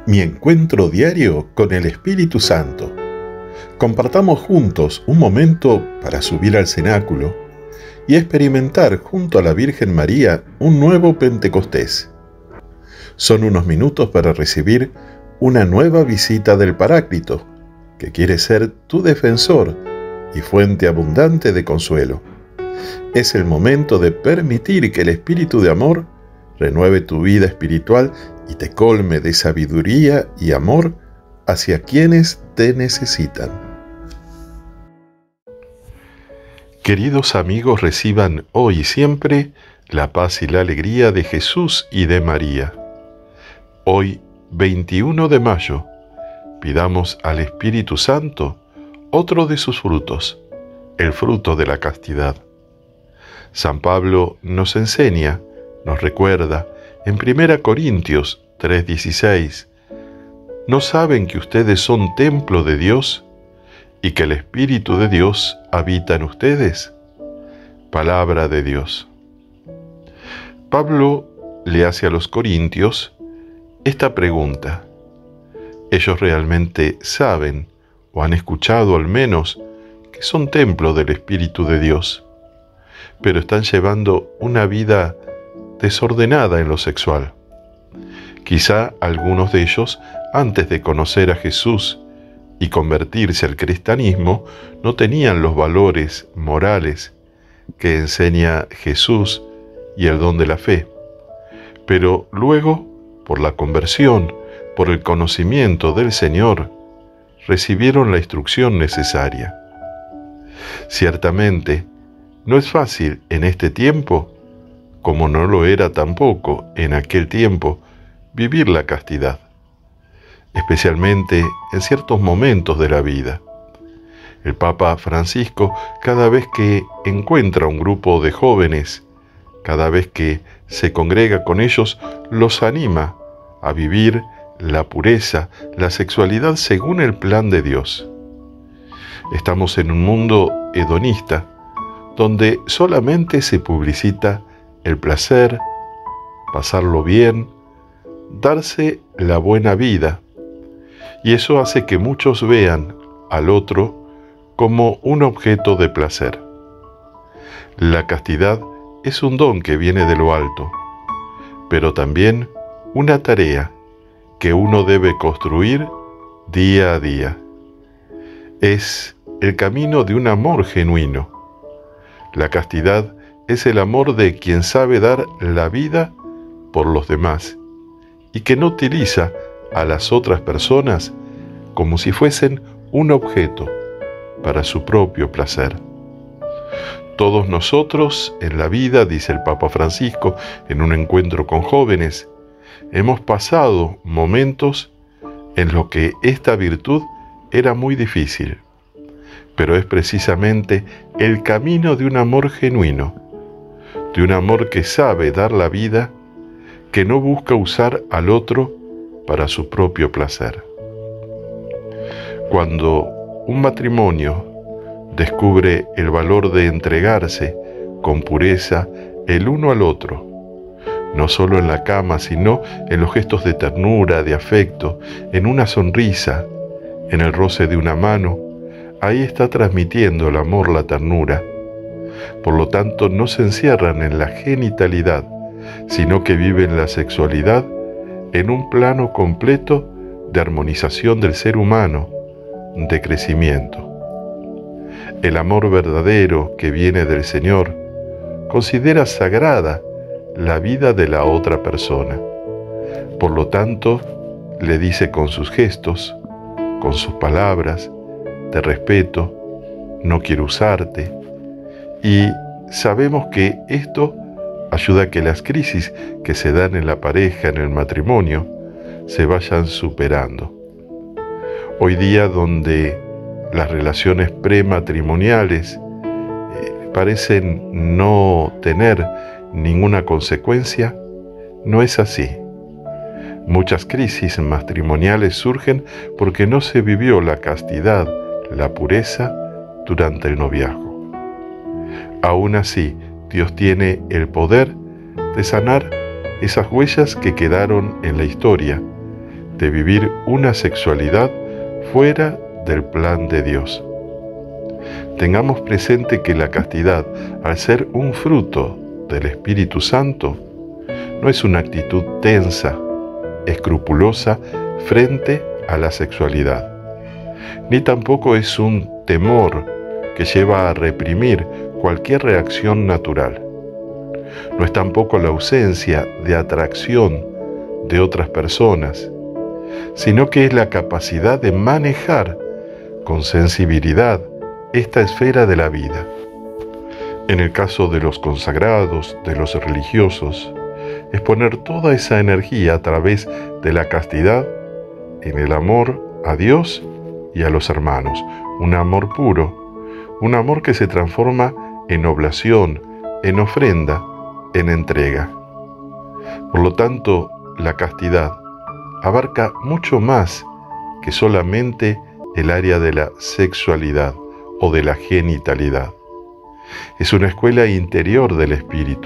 Mi encuentro diario con el Espíritu Santo. Compartamos juntos un momento para subir al cenáculo y experimentar junto a la Virgen María un nuevo Pentecostés. Son unos minutos para recibir una nueva visita del Paráclito, que quiere ser tu defensor y fuente abundante de consuelo. Es el momento de permitir que el Espíritu de amor renueve tu vida espiritual y te colme de sabiduría y amor hacia quienes te necesitan. Queridos amigos, reciban hoy y siempre la paz y la alegría de Jesús y de María. Hoy, 21 de mayo, pidamos al Espíritu Santo otro de sus frutos, el fruto de la castidad. San Pablo nos enseña, nos recuerda, en 1 Corintios 3:16, ¿no saben que ustedes son templo de Dios y que el Espíritu de Dios habita en ustedes? Palabra de Dios. Pablo le hace a los corintios esta pregunta. ¿Ellos realmente saben, o han escuchado al menos, que son templo del Espíritu de Dios, pero están llevando una vida desordenada en lo sexual? Quizá algunos de ellos, antes de conocer a Jesús y convertirse al cristianismo, no tenían los valores morales que enseña Jesús y el don de la fe. Pero luego, por la conversión, por el conocimiento del Señor, recibieron la instrucción necesaria. Ciertamente, no es fácil en este tiempo, como no lo era tampoco en aquel tiempo, vivir la castidad, especialmente en ciertos momentos de la vida. El Papa Francisco, cada vez que encuentra un grupo de jóvenes, cada vez que se congrega con ellos, los anima a vivir la pureza, la sexualidad según el plan de Dios. Estamos en un mundo hedonista, donde solamente se publicita el placer, pasarlo bien, darse la buena vida, y eso hace que muchos vean al otro como un objeto de placer. La castidad es un don que viene de lo alto, pero también una tarea que uno debe construir día a día. Es el camino de un amor genuino. La castidad es el amor de quien sabe dar la vida por los demás y que no utiliza a las otras personas como si fuesen un objeto para su propio placer. Todos nosotros en la vida, dice el Papa Francisco en un encuentro con jóvenes, hemos pasado momentos en los que esta virtud era muy difícil, pero es precisamente el camino de un amor genuino, de un amor que sabe dar la vida, que no busca usar al otro para su propio placer. Cuando un matrimonio descubre el valor de entregarse con pureza el uno al otro, no solo en la cama, sino en los gestos de ternura, de afecto, en una sonrisa, en el roce de una mano, ahí está transmitiendo el amor, la ternura. Por lo tanto, no se encierran en la genitalidad, sino que viven la sexualidad en un plano completo de armonización del ser humano, de crecimiento. El amor verdadero que viene del Señor considera sagrada la vida de la otra persona. Por lo tanto, le dice con sus gestos, con sus palabras, te respeto, no quiero usarte. Y sabemos que esto ayuda a que las crisis que se dan en la pareja, en el matrimonio, se vayan superando. Hoy día, donde las relaciones prematrimoniales parecen no tener ninguna consecuencia, no es así. Muchas crisis matrimoniales surgen porque no se vivió la castidad, la pureza durante el noviazgo. Aún así, Dios tiene el poder de sanar esas huellas que quedaron en la historia, de vivir una sexualidad fuera del plan de Dios. Tengamos presente que la castidad, al ser un fruto del Espíritu Santo, no es una actitud tensa, escrupulosa frente a la sexualidad, ni tampoco es un temor que lleva a reprimir cualquier reacción natural. No es tampoco la ausencia de atracción de otras personas, sino que es la capacidad de manejar con sensibilidad esta esfera de la vida. En el caso de los consagrados, de los religiosos, es poner toda esa energía a través de la castidad en el amor a Dios y a los hermanos, un amor puro, un amor que se transforma en oblación, en ofrenda, en entrega. Por lo tanto, la castidad abarca mucho más que solamente el área de la sexualidad o de la genitalidad. Es una escuela interior del espíritu.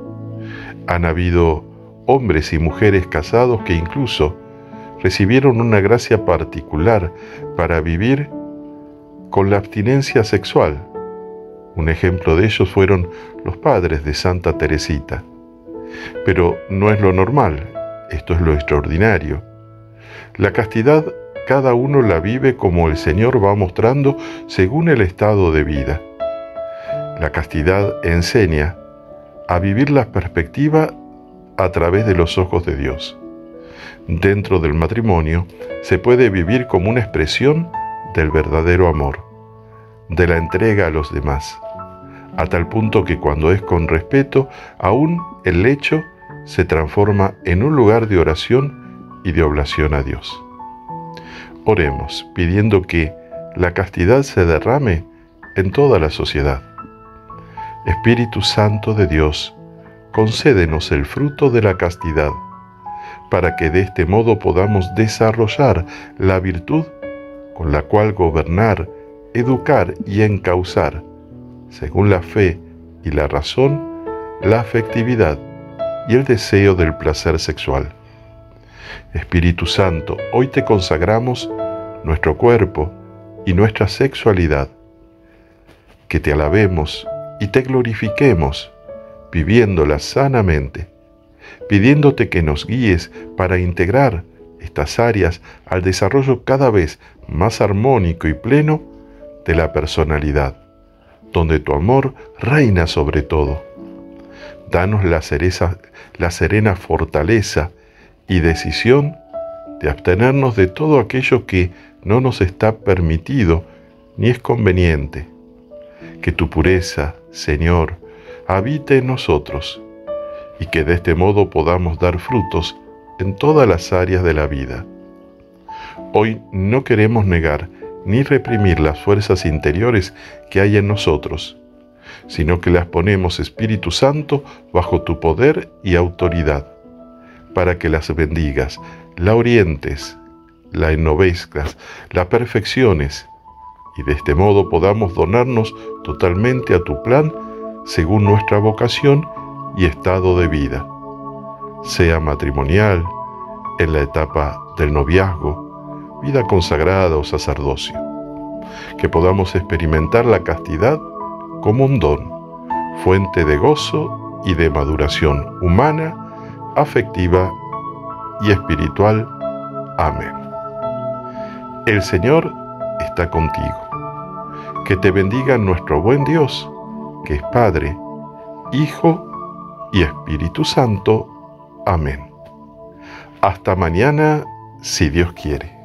Han habido hombres y mujeres casados que incluso recibieron una gracia particular para vivir con la abstinencia sexual. Un ejemplo de ellos fueron los padres de Santa Teresita. Pero no es lo normal, esto es lo extraordinario. La castidad cada uno la vive como el Señor va mostrando según el estado de vida. La castidad enseña a vivir la perspectiva a través de los ojos de Dios. Dentro del matrimonio se puede vivir como una expresión del verdadero amor, de la entrega a los demás, a tal punto que cuando es con respeto, aún el lecho se transforma en un lugar de oración y de oblación a Dios. Oremos, pidiendo que la castidad se derrame en toda la sociedad. Espíritu Santo de Dios, concédenos el fruto de la castidad, para que de este modo podamos desarrollar la virtud con la cual gobernar, educar y encauzar, según la fe y la razón, la afectividad y el deseo del placer sexual. Espíritu Santo, hoy te consagramos nuestro cuerpo y nuestra sexualidad, que te alabemos y te glorifiquemos, viviéndola sanamente, pidiéndote que nos guíes para integrar estas áreas al desarrollo cada vez más armónico y pleno de la personalidad, donde tu amor reina sobre todo. Danos la serena fortaleza y decisión de abstenernos de todo aquello que no nos está permitido ni es conveniente. Que tu pureza, Señor, habite en nosotros y que de este modo podamos dar frutos en todas las áreas de la vida. Hoy no queremos negar ni reprimir las fuerzas interiores que hay en nosotros, sino que las ponemos, Espíritu Santo, bajo tu poder y autoridad, para que las bendigas, la orientes, la ennovezcas, la perfecciones, y de este modo podamos donarnos totalmente a tu plan según nuestra vocación y estado de vida, sea matrimonial, en la etapa del noviazgo, vida consagrada o sacerdocio. Que podamos experimentar la castidad como un don, fuente de gozo y de maduración humana, afectiva y espiritual. Amén. El Señor está contigo. Que te bendiga nuestro buen Dios, que es Padre, Hijo y Espíritu Santo. Amén. Hasta mañana, si Dios quiere.